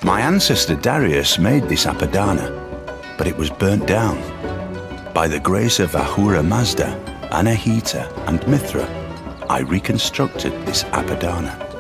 My ancestor Darius made this Apadana, but it was burnt down. By the grace of Ahura Mazda, Anahita, and Mithra, I reconstructed this Apadana.